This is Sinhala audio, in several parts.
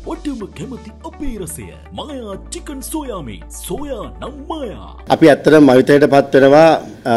ඔටම කැමති අපේ රසය මායා චිකන් සෝයා මේ සෝයා නම් මායා. අපි ඇත්තටම මවිතයටපත් වෙනවා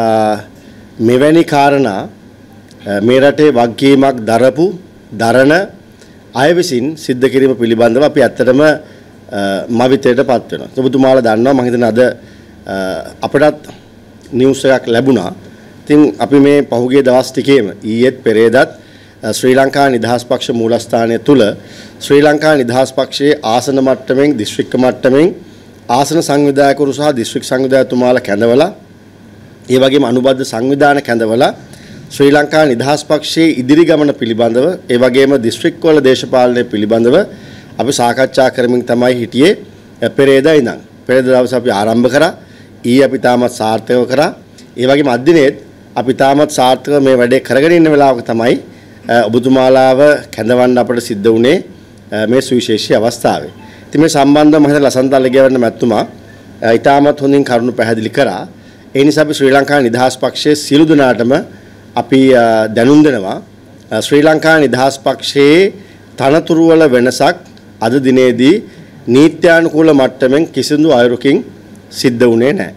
මෙවැනි කාරණා මේ රටේ වගකීමක් දරපු දරන අය විසින් සිද්ධ කිරීම පිළිබඳව අපි ඇත්තටම මවිතයටපත් වෙනවා. ඔබතුමාලා දන්නවා මම හිතන්නේ අද අපටත් නිවුස් එකක් ලැබුණා. ඉතින් අපි මේ පහුගිය දවස් ටිකේම ඊයේත් පෙරේදත් ශ්‍රී ලංකා නිදහස් පක්ෂ මූලස්ථානය තුල ශ්‍රී ලංකා නිදහස් පක්ෂයේ ආසන මට්ටමින් දිස්ත්‍රික්ක මට්ටමින් ආසන සංවිධායකවරු සහ දිස්ත්‍රික් සංවිධායකතුමාලා කැඳවලා ඒ වගේම අනුබද්ධ සංවිධාන කැඳවලා ශ්‍රී ලංකා නිදහස් පක්ෂයේ ඉදිරි ගමන පිළිබඳව ඒ වගේම දිස්ත්‍රික්කවල දේශපාලනය පිළිබඳව අපි සාකච්ඡා කරමින් තමයි හිටියේ පෙරේදා ඉඳන්. පෙරේදා දවසේ අපි ආරම්භ කරා. ඊයේ අපි තාමත් සාර්ථකව කරා. ඒ වගේම අද දිනේත් අපි තාමත් සාර්ථකව මේ වැඩේ කරගෙන ඉන්න වෙලාවක තමයි ඔබතුමාලාව කැඳවන්න අපට සිද්ධ වුණේ මේ සුවිශේෂී අවස්ථාවේ. ඉතින් මේ සම්බන්ධව මම හිතලා ලසන්ත අලගියවන්න මැතිතුමා ඊටමත් හොඳින් කරුණු පැහැදිලි කරා. ඒ නිසා අපි ශ්‍රී ලංකා නිදහස් පක්ෂයේ සියලු දෙනාටම අපි දැනුම් දෙනවා ශ්‍රී ලංකා නිදහස් පක්ෂයේ තනතුරු වල වෙනසක් අද දිනේදී නීත්‍යානුකූල මට්ටමින් කිසිදු අයුරකින් සිද්ධ වුණේ නැහැ.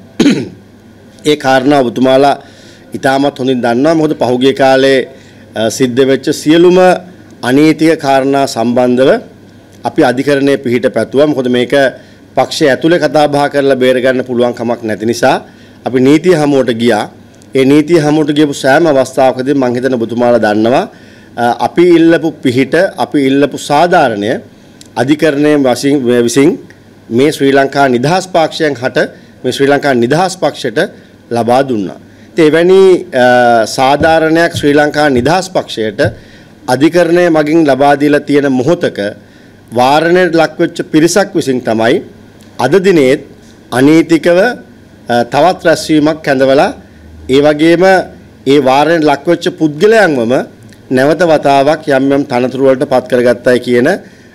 ඒ කාරණා ඔබතුමාලා ඊටමත් හොඳින් දන්නවා. මොකද පහුගිය කාලේ සිද්ධ වෙච්ච සියලුම අනීතික කාරණා සම්බන්ධව අපි අධිකරණයේ පිහිට පැතුවා. මොකද මේක පක්ෂය ඇතුලේ කතා බහ කරලා බේර ගන්න පුළුවන් කමක් නැති නිසා අපි නීතිය හමුවට ගියා. ඒ නීතිය හමුවට ගියපු සෑම අවස්ථාවකදී මම හිතන ඔබතුමාලා දන්නවා අපි ඉල්ලපු පිහිට අපි ඉල්ලපු සාධාරණය අධිකරණයේ විසින් මේ ශ්‍රී ලංකා නිදහස් පක්ෂයෙන් හට මේ ශ්‍රී ලංකා නිදහස් පක්ෂයට ලබා දුන්නා. එවැනි සාධාරණයක් ශ්‍රී ලංකා නිදහස් පක්ෂයට අධිකරණය මගින් ලබා දීලා තියෙන මොහොතක වාරණයට ලක්වෙච්ච පිරිසක් විසින් තමයි අද දිනේත් අනීතිකව තවත් රැස්වීමක් කැඳවලා ඒ වගේම ඒ වාරණයට ලක්වෙච්ච පුද්ගලයන්වම නැවත වතාවක් යම් යම් තනතුරු වලට පත් කරගත්තයි කියන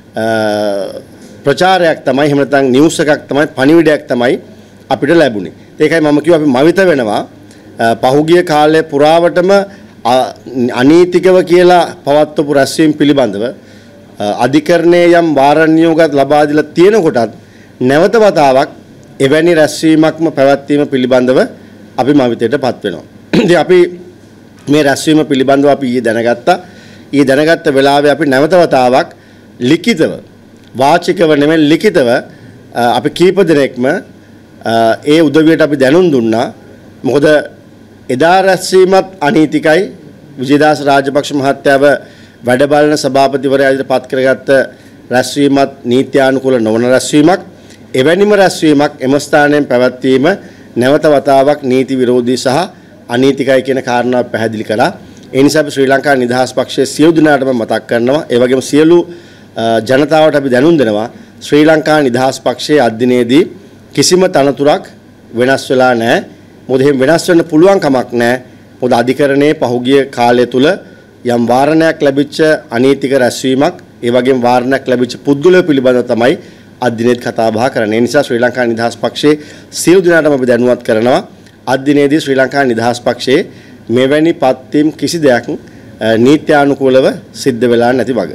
ප්‍රචාරයක් තමයි එහෙම නැත්නම් නිවුස් එකක් තමයි පණිවිඩයක් තමයි අපිට ලැබුණේ. ඒකයි මම කිව්වා අපි මවිත වෙනවා පහුගිය කාලය පුරාවටම අනීතිකව කියලා පවත්වපු රැස්වීම පිළිබඳව අධිකරණයේ යම් වාරණ නියෝගات ලබා දීලා තියෙන කොටත් නැවත වතාවක් එවැනි රැස්වීමක්ම පැවැත්වීම පිළිබඳව අපි මවිතයටපත් වෙනවා. ඉතින් අපි මේ රැස්වීම පිළිබඳව අපි ඊයේ දැනගත්තා. ඊයේ දැනගත්ත වෙලාවේ අපි නැවත වතාවක් ලිඛිතව වාචිකව නෙමෙයි ලිඛිතව අපි කීප දිනයක්ම ඒ උදවියට අපි දැනුම් දුන්නා. මොකද එදා රැස්වීමත් අනීතිකයි. විජේදාස රාජපක්ෂ මහත්තයාව වැඩ බලන සභාපතිවරයා විදිහට පත් කරගත්ත රැස්වීමත් නීත්‍යානුකූල නොවන රැස්වීමක්. එවැනිම රැස්වීමක් එම ස්ථානයෙන් පැවැත්වීම නැවත වතාවක් නීති විරෝධී සහ අනීතිකයි කියන කාරණාව පැහැදිලි කළා. ඒ නිසා අපි ශ්‍රී ලංකා නිදහස් පක්ෂයේ සියලු දෙනාටම මතක් කරනවා. ඒ වගේම සියලු ජනතාවට අපි දැනුම් දෙනවා ශ්‍රී ලංකා නිදහස් පක්ෂයේ අධ්‍යයනයේදී කිසිම තනතුරක් වෙනස් වෙලා නැහැ. මොකද එහෙම වෙනස් වෙන්න පුළුවන් කමක් නැහැ. මොකද අධිකරණයේ පහුගිය කාලය තුල යම් වාරණයක් ලැබිච්ච අනීතික රැස්වීමක් ඒ වගේම වාරණයක් ලැබිච්ච පුද්ගලයෝ පිළිබඳව තමයි අධ්‍යයනයේත් කතා බහ කරන්නේ. ඒ නිසා ශ්‍රී ලංකා නිදහස් පක්ෂයේ සියලු දෙනාටම අපි දැනුවත් කරනවා අධ්‍යයනයේදී ශ්‍රී ලංකා නිදහස් පක්ෂයේ මෙවැනි පත්වීම් කිසි දෙයක් නීත්‍යානුකූලව සිද්ධ වෙලා නැති වග.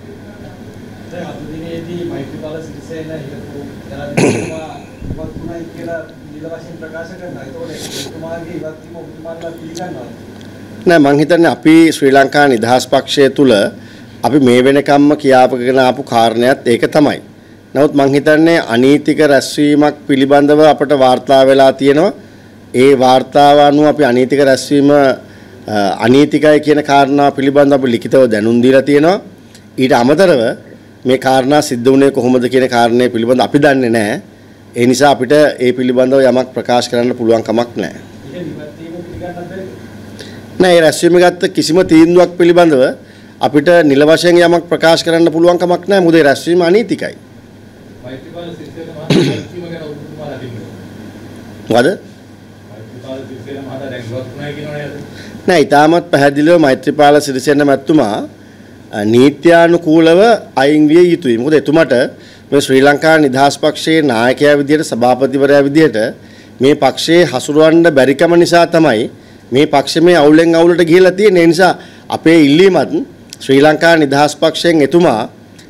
නෑ මං හිතන්නේ අපි ශ්‍රී ලංකා නිදහස් පක්ෂය තුල අපි මේ වෙනකම්ම කියාපගෙන ආපු කාරණයක් ඒක තමයි. නමුත් මං හිතන්නේ අනීතික රැස්වීමක් පිළිබඳව අපට වාර්තා වෙලා තියෙනවා. ඒ වාර්තාව අනුව අපි අනීතික රැස්වීම අනීතිකයි කියන කාරණා පිළිබඳව අපි ලිඛිතව දැනුම් දීලා තියෙනවා. ඊට අමතරව මේ කාරණා සිද්ධ වුණේ කොහොමද කියන කාරණේ පිළිබඳව අපි දන්නේ නැහැ. ඒ නිසා අපිට ඒ පිළිබඳව යමක් ප්‍රකාශ කරන්න පුළුවන් කමක් නැහැ. නෑ රැස්වීම ගත්ත කිසිම තීන්දුවක් පිළිබඳව අපිට නිල වශයෙන් යමක් ප්‍රකාශ කරන්න පුළුවන් කමක් නැහැ. මොකද රැස්වීම අනීතිකයි. මෛත්‍රීපාල සිරිසේන මහතා රැස්වීම ගැන ඔබතුමාලා හිතන්නේ. මොකද? මෛත්‍රීපාල සිරිසේන මහතා දැන් ගොස් නැහැ කියනවනේ. නෑ ඊටමත් පැහැදිලිව මෛත්‍රීපාල සිරිසේන මැතිතුමා නීත්‍යානුකූලව අයින් විය යුතුයි. මොකද එතුමට මේ ශ්‍රී ලංකා නිදහස් පක්ෂයේ නායකයා විදියට සභාපතිවරයා විදියට මේ පක්ෂයේ හසුරවන්න බැරිකම නිසා තමයි මේ පක්ෂ මේ අවුලෙන් අවුලට ගිහිලා තියෙන. ඒ නිසා අපේ ඉල්ලීමත් ශ්‍රී ලංකා නිදහස් පක්ෂයෙන් එතුමා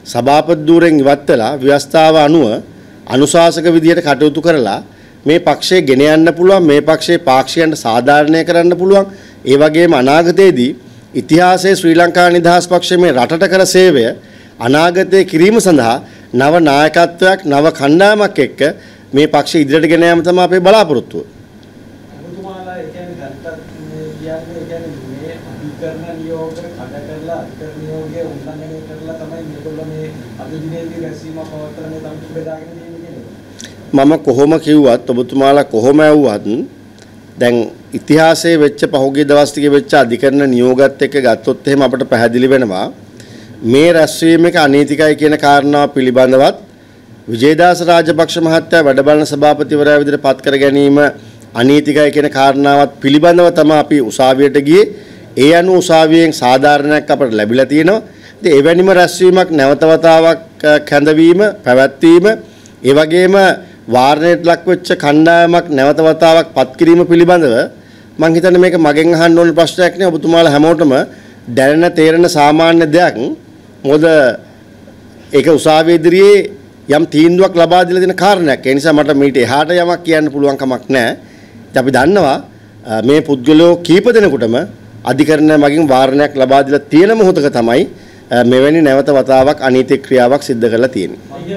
සභාපති ධූරයෙන් ඉවත් වෙලා ව්‍යවස්ථාව අනුව අනුශාසක විදියට කටයුතු කරලා මේ පක්ෂය ගෙන යන්න පුළුවන්, මේ පක්ෂයේ පාක්ෂිකයන්ට සාධාරණය කරන්න පුළුවන්. ඒ වගේම අනාගතයේදී ඉතිහාසයේ ශ්‍රී ලංකා නිදහස් පක්ෂය මේ රටට කර සේවය අනාගතයේ කිරීම සඳහා නව නායකත්වයක්, නව කණ්ඩායමක් එක්ක මේ පක්ෂය ඉදිරියට ගෙන යාම තමයි අපේ බලාපොරොත්තුව. ඔබතුමාලා ඒ කියන්නේ දැන්ට මේ අධිකරණ නියෝග කඩ කරලා අධිකරණ නියෝගයේ උල්ලංඝනය කරලා තමයි මේගොල්ලෝ මේ අද දිනේදී රැස්වීම පවත්වන මේ තමුතු බෙදාගෙන තියෙන්නේ. මම කොහොම කිව්වත් ඔබතුමාලා කොහොම ඇව්වත් දැන් ඉතිහාසයේ වෙච්ච පහුගිය දවස් ටිකේ වෙච්ච අධිකරණ නියෝගات එක්ක ගත්තොත් එහෙම අපට පැහැදිලි වෙනවා මේ රැස්වීම එක අනීතිකයි කියන කාරණාව පිළිබඳවත් විජේදාස රාජපක්ෂ මහත්තයා වැඩ බලන සභාපතිවරයා විදිහට පත් කර ගැනීම අනීතිකයි කියන කාරණාවත් පිළිබඳව තමයි අපි උසාවියට ගියේ. ඒ අනුව උසාවියෙන් සාධාරණයක් අපට ලැබිලා තියෙනවා. ඉතින් එවැනිම රැස්වීමක් නැවත වතාවක් කැඳවීම, පැවැත්වීම, ඒ වගේම වාරණයට ලක් වෙච්ච කණ්ඩායමක් නැවත වතාවක් පත් කිරීම පිළිබඳව මම හිතන්නේ මේක මගෙන් අහන්න ඕන ප්‍රශ්නයක් නේ. ඔබතුමාලා හැමෝටම දැනෙන තේරෙන සාමාන්‍ය දෙයක්. මොකද ඒක උසාවිය ඉදිරියේ යම් තීන්දුවක් ලබා දීලා දෙන කාරණයක්. ඒ නිසා මට මීට එහාට යමක් කියන්න පුළුවන් කමක් නැහැ. අපි දන්නවා මේ පුද්ගලයෝ කීප දෙනෙකුටම අධිකරණ මගින් වාරණයක් ලබා දීලා තියෙන මොහොතක තමයි මෙවැනි නැවත වතාවක් අනීති ක්‍රියාවක් සිද්ධ කරලා තියෙන්නේ.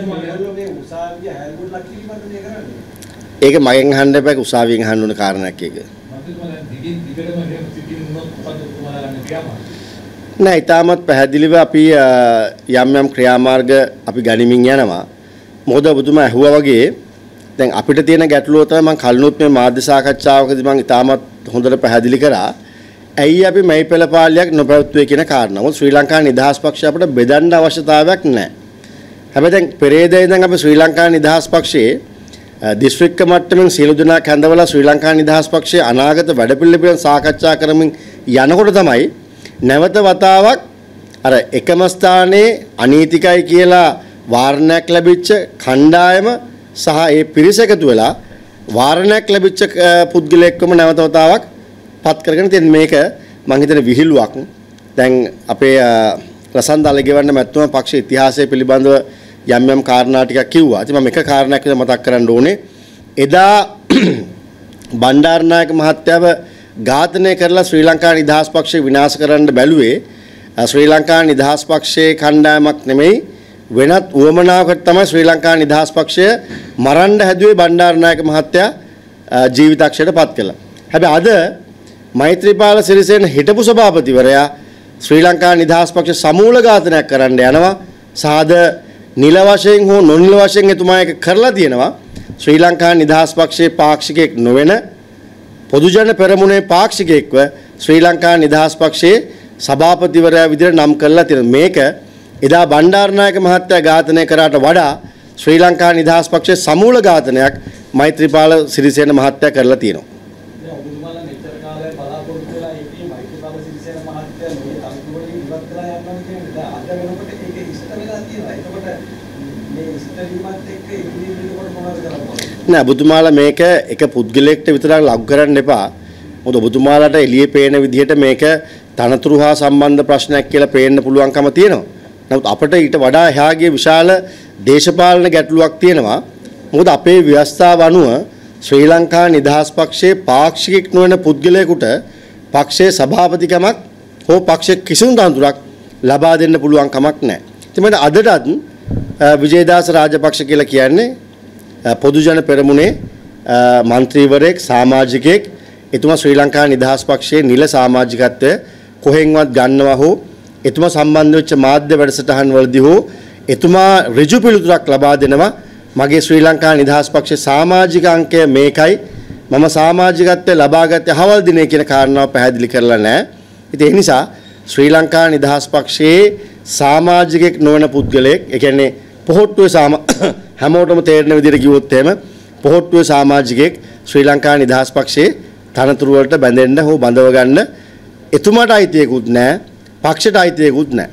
ඒක මගෙන් අහන්න එපා. උසාවියෙන් අහන්න ඕන කාරණයක් ඒක. නෑ, ඊටමත් පැහැදිලිව අපි යම් ක්‍රියාමාර්ග අපි ගනිමින් යනවා. මොකද ඔබතුමා ඇහුවා වගේ දැන් අපිට තියෙන ගැටලුව තමයි මම කලිනුත් මේ මාධ්‍ය සාකච්ඡාවකදී මම ඊටමත් හොඳට පැහැදිලි කරා. ඇයි අපි මේ පෙළපාලියක් නොපැවැත්වුවේ කියන කාරණාව. මොකද ශ්‍රී ලංකා නිදහස් පක්ෂය අපිට බෙදන්න අවශ්‍යතාවයක් නැහැ. හැබැයි දැන් පෙරේදා ඉඳන් අපි ශ්‍රී ලංකා නිදහස් පක්ෂයේ දිස්ත්‍රික්ක මට්ටමින් සියලු දෙනා කැඳවලා ශ්‍රී ලංකා නිදහස් පක්ෂයේ අනාගත වැඩපිළිවෙළ පිළිබඳව සාකච්ඡා කරමින් යනකොට තමයි නැවත වතාවක් අර එකම ස්ථානයේ අනීතිකයි කියලා වාරණයක් ලැබිච්ච කණ්ඩායම සහ ඒ පිරිස එකතු වෙලා වාරණයක් ලැබිච්ච පුද්ගලයෙක්වම නැවත වතාවක් පත් කරගෙන තියෙන මේක මම හිතන විහිළුවක්. දැන් අපේ රසන්ද අලගෙවන්න මැතිතුමා පක්ෂ ඉතිහාසය පිළිබඳව යම් කාරණා ටිකක් කිව්වා. ඉතින් මම එක කාරණයක් විතර මතක් කරන්න ඕනේ. එදා බණ්ඩාරනායක මහත්තයාව ඝාතනය කරලා ශ්‍රී ලංකා නිදහස් පක්ෂය විනාශ කරන්න බැලුවේ ශ්‍රී ලංකා නිදහස් පක්ෂයේ කණ්ඩායමක් නෙමෙයි වෙනත් උවමනාවකට තමයි ශ්‍රී ලංකා නිදහස් පක්ෂය මරන්න හැදුවේ බණ්ඩාරනායක මහත්තයා ජීවිතක්ෂයට පත් කළා. හැබැයි අද මෛත්‍රීපාල සිරිසේන හිටපු සභාපතිවරයා ශ්‍රී ලංකා නිදහස් පක්ෂ සමූල ඝාතනයක් කරන්න යනවා. සාද නිල වශයෙන් හෝ නොනිල වශයෙන් එතුමා එක කරලා තියෙනවා. ශ්‍රී ලංකා නිදහස් පක්ෂයේ පාක්ෂිකයෙක් නොවන පොදු ජන පෙරමුණේ පාක්ෂිකයෙක්ව ශ්‍රී ලංකා නිදහස් පක්ෂයේ සභාපතිවරයා විදිහට නම් කරලා තියෙනවා. මේක එදා බණ්ඩාරනායක මහත්තයා ඝාතනය කරාට වඩා ශ්‍රී ලංකා නිදහස් පක්ෂයේ සමූල ඝාතනයක් මෛත්‍රීපාල සිරිසේන මහත්තයා කරලා තියෙනවා. නෑ, ඔබතුමාලා මේක එක පුද්ගලයෙක්ට විතරක් ලක් කරන්න එපා. මොකද ඔබතුමාලාට එළියේ පේන විදිහට මේක තනතුරු හා සම්බන්ධ ප්‍රශ්නයක් කියලා පේන්න පුළුවන්කම තියෙනවා. නමුත් අපිට ඊට වඩා එහාගේ විශාල දේශපාලන ගැටලුවක් තියෙනවා. මොකද අපේ ව්‍යවස්ථාව අනුව ශ්‍රී ලංකා නිදහස් පක්ෂයේ පාක්ෂිකෙක් නොවන පුද්ගලයෙකුට පක්ෂයේ සභාපතිකමක් හෝ පක්ෂයේ කිසිදු තනතුරක් ලබා දෙන්න පුළුවන් කමක් නැහැ. ඉතින් මට අදටත් විජේදාස රාජපක්ෂ කියලා කියන්නේ පොදු ජන පෙරමුණේ මන්ත්‍රීවරයෙක්, සමාජිකයෙක්. එතුමා ශ්‍රී ලංකා නිදහස් පක්ෂයේ නිල සමාජිකත්වය කොහෙන්වත් ගන්නවා හෝ එතුමා සම්බන්ධ වෙච්ච මාධ්‍ය වැඩසටහන් වලදී හෝ එතුමා ඍජු පිළිතුරක් ලබා දෙනවා. මගේ ශ්‍රී ලංකා නිදහස් පක්ෂයේ සමාජික අංකය මේකයි, මම සමාජිකත්වය ලබාගත්තේ අහවල් දිනේ කියන කාරණාව පැහැදිලි කරලා නැහැ. ඉතින් ඒ නිසා ශ්‍රී ලංකා නිදහස් පක්ෂයේ සමාජිකෙක් නොවන පුද්ගලයෙක්, ඒ කියන්නේ පොහොට්ටුවේ හැමෝටම තේරෙන විදිහට කිව්වොත් එහෙම පොහොට්ටුවේ සමාජිකයෙක් ශ්‍රී ලංකා නිදහස් පක්ෂයේ තනතුරු වලට බැඳෙන්න හෝ බඳව ගන්න එතුමාට අයිතියකුත් නැහැ, පක්ෂයට අයිතියකුත් නැහැ.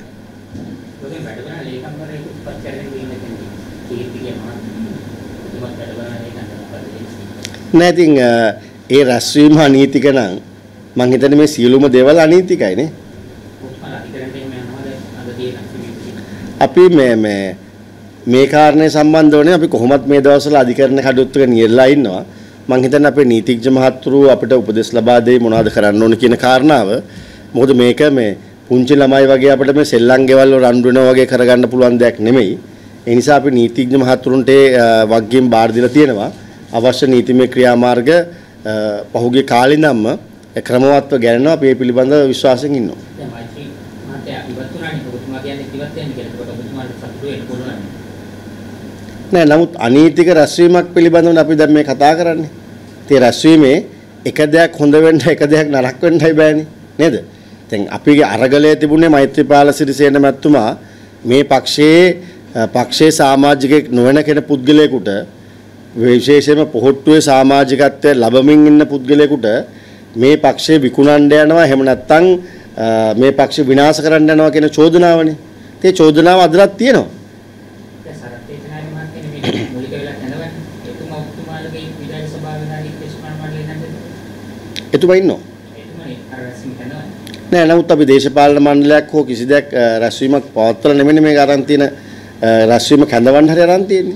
නෑ, ඉතින් ඒ රැස්වීම අනීතික නම් මං හිතන්නේ මේ සියලුම දේවල් අනීතිකයි නේ. අපි මේ කාරණේ සම්බන්ධවනේ අපි කොහොමත් මේ දවස්වල අධිකරණ කටයුත්තක නියැලලා ඉන්නවා. මම හිතන්නේ අපේ නීතිඥ මහත්තුරු අපිට උපදෙස් ලබා දෙයි මොනවද කරන්න ඕන කියන කාරණාව. මොකද මේක මේ පුංචි ළමයි වගේ අපිට මේ සෙල්ලම් ගෙවල් වල රණ්ඩු වෙනවා වගේ කරගන්න පුළුවන් දෙයක් නෙමෙයි. ඒ නිසා අපි නීතිඥ මහත්තුරුන්ට වගකීම් බාර දීලා තියෙනවා. අවශ්‍ය නීතිමය ක්‍රියාමාර්ග පහුගිය කාලේ ඉඳන්ම ක්‍රමවත්ව ගණනවා. අපි මේ පිළිබඳව විශ්වාසයෙන් ඉන්නවා. දැන් මෛත්‍රී මහත්තයා ඉවත් වුණානේ. ඔබතුමා කියන්නේ ඉවත් වෙන්න කියලා. ඒකට ඔබතුමාට සතුටු වෙන්න පුළුවන්. නෑ නමුත් අනීතික රැස්වීමක් පිළිබඳව අපි දැන් මේ කතා කරන්නේ. ඒ රැස්වීමේ එක දෙයක් හොඳ වෙන්න එක දෙයක් නරක වෙන්නයි බෑනේ. නේද? දැන් අපිගේ අරගලයේ තිබුණේ මෛත්‍රීපාල සිරිසේන මැතිතුමා මේ පක්ෂයේ සමාජිකෙක් නොවන කෙනෙක් පුද්ගලයෙකුට විශේෂයෙන්ම පොහොට්ටුවේ සමාජිකත්වයේ ලැබමින් ඉන්න පුද්ගලයෙකුට මේ පක්ෂේ විකුණන්න යනවා එහෙම නැත්නම් මේ පක්ෂ විනාශ කරන්න යනවා කියන චෝදනාවනේ. ඒ චෝදනාව අදටත් තියෙනවා. දැන් සරත් ඒකනාරි මහත්තයා මේ මූලික වෙලා නැනවන්නේ. එතුමා ඔබතුමාලගේ විධායක සභාවේ නායක දේශපාලන මණ්ඩලයේ නැද්ද? එතුමා ඉන්නවා. එතුමා අර රැස්වීම නැනවන්නේ. නෑ නමුත් අපි දේශපාලන මණ්ඩලයක් හෝ කිසි දෙයක් රැස්වීමක් පවත්වලා නෙමෙයි මේක අරන් තියෙන රැස්වීම කැඳවන්න හරි අරන් තියෙන්නේ.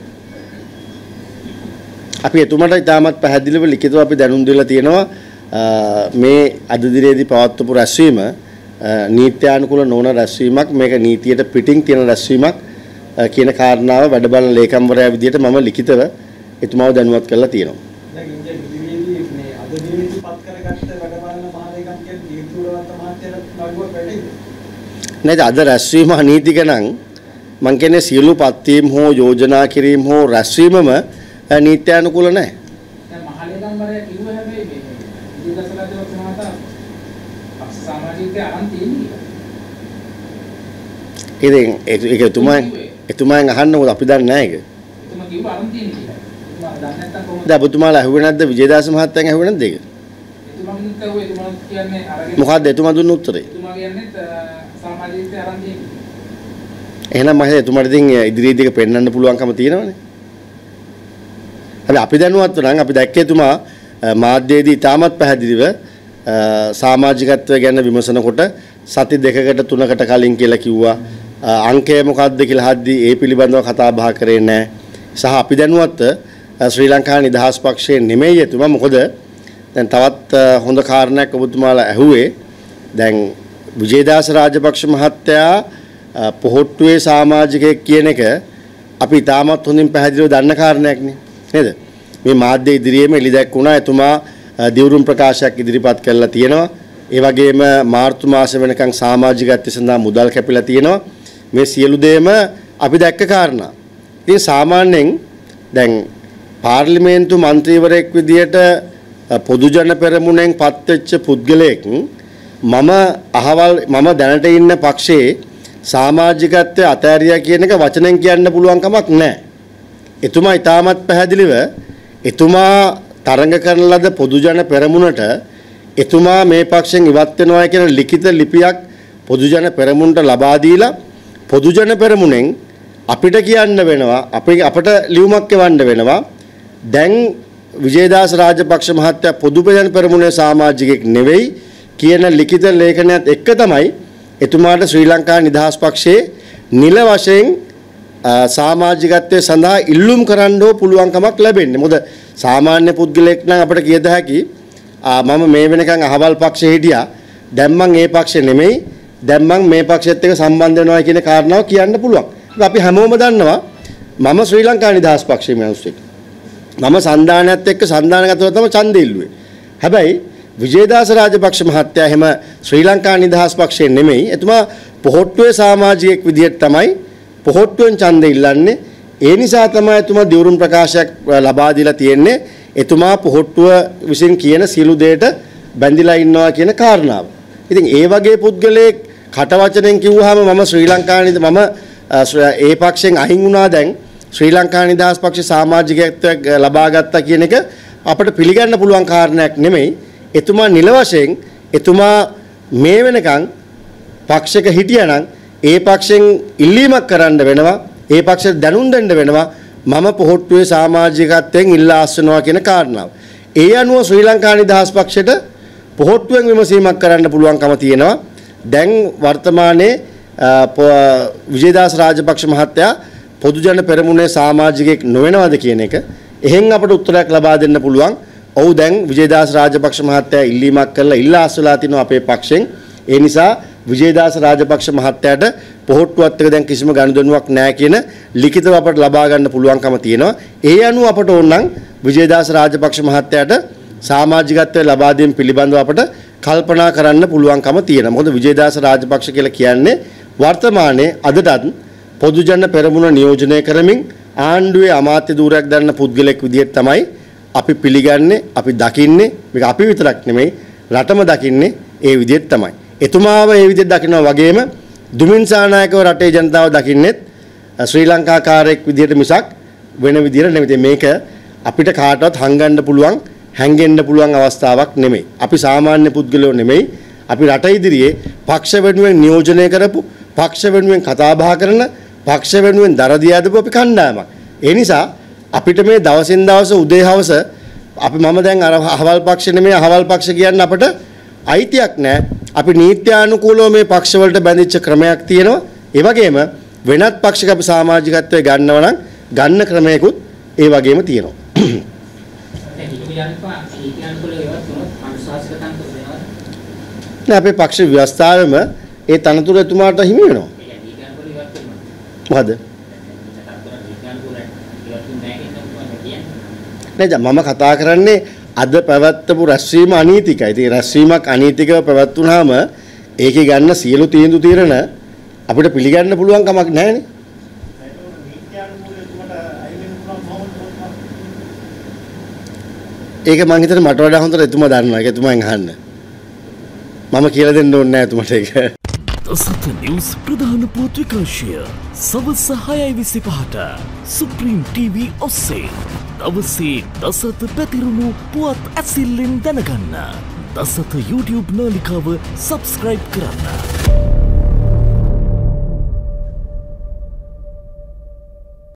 අපි එතුමාට ඉතාමත් පැහැදිලිව ලිඛිතව අපි දැනුම් දීලා තියෙනවා මේ අද දිනේදී පවත්වපු රැස්වීම නීත්‍යානුකූල නොවන රැස්වීමක් මේක නීතියට පිටින් තියෙන රැස්වීමක් කියන කාරණාව වැඩ බලන ලේකම්වරයා විදිහට මම ලිඛිතව එතුමාව දැනුවත් කරලා තියෙනවා. දැන් ඉන්නේ ඉදිරියේදී මේ අද දිනෙදී පත් කරගත්ත වැඩ බලන මහලේකම් කියන දීර්ඝවරවන්ත මහත්තයාට නඩුවක් වැටෙයිද? නේද අද රැස්වීම අනීතික නම් මං කියන්නේ සියලු පත්වීම් හෝ යෝජනා කිරීම හෝ රැස්වීමම නීත්‍යානුකූල නැහැ. දැන් මහලේකම්වරයා කිව්ව හැබැයි මේ විදේශගතව මහතා පක්ෂ සමාජීකයේ අරන් තියෙන්නේ. ඉතින් ඒක එතුමාෙන් අහන්න මොකද අපි දන්නේ නැහැ ඒක. එතුමා කිව්ව අරන් තියෙන්නේ කියලා. එතුමා දන්නේ නැත්තම් කොහොමද? දැන් ඔබතුමාලා අහුවේ නැද්ද විජේදාස මහත්තයන් අහුවේ නැද්ද ඒක? එතුමාගෙන් කිව්වේ එතුමා කියන්නේ අරගෙන මොකද්ද එතුමා දුන්න උත්තරේ? එතුමා කියන්නේ සමාජීකයේ අරන් තියෙන්නේ. එහෙනම් මම එතුමාට ඉතින් ඉදිරියේදී ඒක පෙන්වන්න පුළුවන්කම තියෙනවනේ. අපි දැනුවත් නම් අපි දැක්කේ එතුමා මාධ්‍යයේදී ඉතාමත් පැහැදිලිව සමාජිකත්වය ගැන විමසනකොට සති දෙකකට තුනකට කලින් කියලා කිව්වා අංකය මොකක්ද කියලා හද්දී ඒ පිළිබඳව කතා බහ කරේ නැහැ. සහ අපි දැනුවත් ශ්‍රී ලංකා නිදහස් පක්ෂයේ නෙමෙයි එතුමා. මොකද දැන් තවත් හොඳ කාරණයක් ඔබතුමාලා ඇහුවේ. දැන් විජේදාස රාජපක්ෂ මහත්තයා පොහොට්ටුවේ සමාජිකයෙක් කියන එක අපි ඉතාමත් හොඳින් පැහැදිලිව දන්න කාරණයක් නේ. නේද? මේ මාධ්‍ය ඉදිරියේම එළි දැක්ුණා එතුමා දිවුරුම් ප්‍රකාශයක් ඉදිරිපත් කළා තියෙනවා. ඒ වගේම මාර්තු මාස වෙනකන් සමාජිකත්වය සඳහා මුදල් කැපිලා තියෙනවා. මේ සියලු දේම අපි දැක්ක කාරණා. ඉතින් සාමාන්‍යයෙන් දැන් පාර්ලිමේන්තු මන්ත්‍රීවරයෙක් විදියට පොදු ජන පෙරමුණෙන් පත්වෙච්ච පුද්ගලයෙක් මම දැනට ඉන්න පක්ෂයේ සමාජිකත්වය අතෑරියා කියන එක වචනෙන් කියන්න පුළුවන් කමක් නැහැ. එතුමා ඉතාමත් පැහැදිලිව එතුමා තරඟ කරන ලද පොදු ජන පෙරමුණට එතුමා මේ පක්ෂෙන් ඉවත් වෙනවා කියන ලිඛිත ලිපියක් පොදු ජන පෙරමුණට ලබා දීලා පොදු ජන පෙරමුණෙන් අපිට කියන්න වෙනවා අපිට ලියුමක් එවන්න වෙනවා දැන් විජේදාස රාජපක්ෂ මහත්තයා පොදු ජන පෙරමුණේ සමාජිකයෙක් නෙවෙයි කියන ලිඛිත ලේඛනයත් එක්ක තමයි එතුමාට ශ්‍රී ලංකා නිදහස් පක්ෂයේ නිල වශයෙන් සමාජිකත්වයේ සඳහා ඉල්ලුම් කරන්න පුළුවන්කමක් ලැබෙන්නේ. මොකද සාමාන්‍ය පුද්ගලයෙක් නම් අපිට කියද හැකි මම මේ වෙනකන් අහවල් පක්ෂේ හිටියා. දැන් මං ඒ පක්ෂේ නෙමෙයි. දැන් මං මේ පක්ෂෙත් එක්ක සම්බන්ධ වෙනවා කියන කාරණාව කියන්න පුළුවන්. අපි හැමෝම දන්නවා මම ශ්‍රී ලංකා නිදහස් පක්ෂයේ මිනිස්සෙක්. මම සන්දානයත් එක්ක සන්දානගතව තමයි ඡන්දෙ ඉල්ලුවේ. හැබැයි විජේදාස රාජපක්ෂ මහත්තයා එහෙම ශ්‍රී ලංකා නිදහස් පක්ෂයේ නෙමෙයි. එතුමා පොහොට්ටුවේ සමාජිකයෙක් විදිහට තමයි පොහොට්ටුවෙන් ඡන්දෙ ඉල්ලන්නේ. ඒ නිසා තමයි එතුමා දිවුරුම් ප්‍රකාශයක් ලබා දීලා තියෙන්නේ. එතුමා පොහොට්ටුව විසින් කියන සියලු දෙයට බැඳිලා ඉන්නවා කියන කාරණාව. ඉතින් ඒ වගේ පුද්ගලයෙක් කටවචනෙන් කිව්වහම මම ශ්‍රී ලංකාවේ මම ඒ පක්ෂෙන් අහිං වුණා දැන් ශ්‍රී ලංකා නිදහස් පක්ෂ සමාජිකත්වයක් ලබා ගත්තා කියන එක අපිට පිළිගන්න පුළුවන් කාරණයක් නෙමෙයි. එතුමා නිල වශයෙන් එතුමා මේ වෙනකන් පක්ෂයක හිටියානම් ඒ පක්ෂෙන් ඉල්ලීමක් කරන්න වෙනවා. ඒ පක්ෂයට දැනුම් දෙන්න වෙනවා. මම පොහොට්ටුවේ සමාජිකත්වයෙන් ඉල්ලා අස්වනවා කියන කාරණාව. ඒ අනුව ශ්‍රී ලංකා නිදහස් පක්ෂයට පොහොට්ටුවෙන් විමසීමක් කරන්න පුළුවන්කම තියෙනවා. දැන් වර්තමානයේ විජේදාස රාජපක්ෂ මහත්තයා පොදු ජන පෙරමුණේ සමාජිකයෙක් නොවනවද කියන එක එහෙන් අපට උත්තරයක් ලබා දෙන්න පුළුවන්. ඔව් දැන් විජේදාස රාජපක්ෂ මහත්තයා ඉල්ලීමක් කරලා ඉල්ලා අස්වලා තිනවා අපේ පක්ෂෙන්. ඒ නිසා විජේදාස රාජපක්ෂ මහත්තයාට පොහොට්ටුවත් එක දැන් කිසිම ගනුදෙනුවක් නැහැ කියන ලිඛිතව අපට ලබා ගන්න පුළුවන්කම තියෙනවා. ඒ අනුව අපට ඕනනම් විජේදාස රාජපක්ෂ මහත්තයාට සමාජිකත්වය ලබා දීම පිළිබඳව අපට කල්පනා කරන්න පුළුවන්කම තියෙනවා. මොකද විජේදාස රාජපක්ෂ කියලා කියන්නේ වර්තමානයේ අදටත් පොදු ජන පෙරමුණ නියෝජනය කරමින් ආණ්ඩුවේ අමාත්‍ය ධූරයක් දරන පුද්ගලෙක් විදිහට තමයි අපි පිළිගන්නේ, අපි දකින්නේ. මේක අපි විතරක් නෙමෙයි රටම දකින්නේ ඒ විදිහට තමයි. එතුමාව ඒ විදිහට දකිනවා වගේම දුමින් සානායකව රටේ ජනතාව දකින්නෙත් ශ්‍රී ලංකාකාරයෙක් විදිහට මිසක් වෙන විදිහට නෙමෙයි. මේක අපිට කාටවත් හංගන්න පුළුවන්, හැංගෙන්න පුළුවන් අවස්ථාවක් නෙමෙයි. අපි සාමාන්‍ය පුද්ගලයෝ නෙමෙයි. අපි රට ඉදිරියේ පක්ෂ වෙනුවෙන් නියෝජනය කරපු, පක්ෂ වෙනුවෙන් කතා බහ කරන, පක්ෂ වෙනුවෙන් දරදී ආදපු අපි කණ්ඩායමක්. ඒ නිසා අපිට මේ දවසින් දවස උදේ හවස අපි මම දැන් අර අහවල් පක්ෂ නෙමෙයි අහවල් පක්ෂ කියන්න අපිට අයිතියක් නැහැ. අපි නීත්‍යානුකූලව මේ පක්ෂ වලට බැඳිච්ච ක්‍රමයක් තියෙනවා. ඒ වගේම වෙනත් පක්ෂයක අපි සමාජිකත්වයේ ගන්නව නම් ගන්න ක්‍රමයකුත් ඒ වගේම තියෙනවා. නෑ අපේ පක්ෂ ව්‍යවස්ථාවෙම ඒ තනතුර එතුමාට හිමි වෙනවා. මොකද? නෑ මම කතා කරන්නේ අද පැවැත්වපු රැස්වීම අනීතිකයි. ඉතින් රැස්වීමක් අනීතිකව පැවැත්වුනහම ඒකේ ගන්න සියලු තීරණ අපිට පිළිගන්න පුළුවන් කමක් නැහැනේ. ඒක මං හිතන්නේ මට වඩා හොඳට එතුමා දන්නවා. ඒක එතුමාෙන් අහන්න. මම කියලා දෙන්න ඕනේ නැහැ එතුමාට ඒක. දසත නිවුස් ප්‍රධාන පුවත් විකාශය සවස් 6:25ට සුප්‍රීම් TV ඔස්සේ දවසේ දසත පැතිරුණු පුවත් ඇසිල්ලෙන් දැනගන්න. දසත YouTube නාලිකාව සබස්ක්‍රයිබ් කරන්න.